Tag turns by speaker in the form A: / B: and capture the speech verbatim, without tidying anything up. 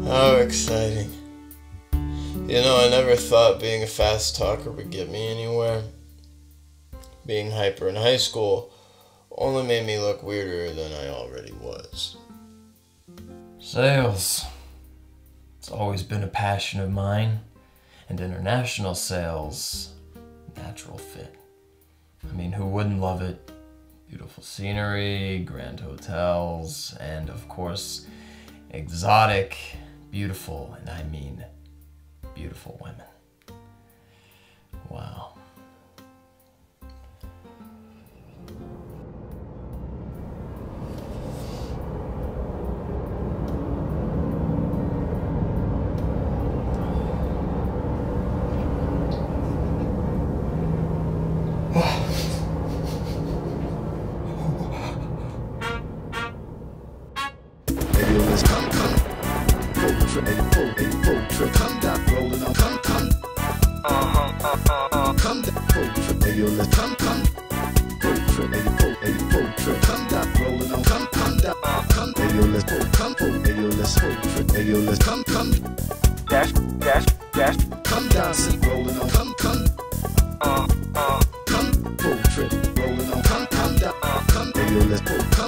A: How exciting. You know, I never thought being a fast talker would get me anywhere. Being hyper in high school only made me look weirder than I already was.
B: Sales. It's always been a passion of mine. And international sales, natural fit. I mean, who wouldn't love it? Beautiful scenery, grand hotels, and of course, exotic, beautiful, and I mean beautiful women. Wow.
C: Dash, dash, dash. Come down, sit rolling on. Come, come. Uh, uh. Come, road trip, rolling on. Come, come down. Come, hey, yo, let's go.